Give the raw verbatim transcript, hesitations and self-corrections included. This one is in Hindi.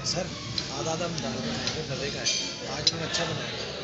सर आधा आधा हम दाल बनाएंगे, गधे का है। आज उन्होंने अच्छा बनाया।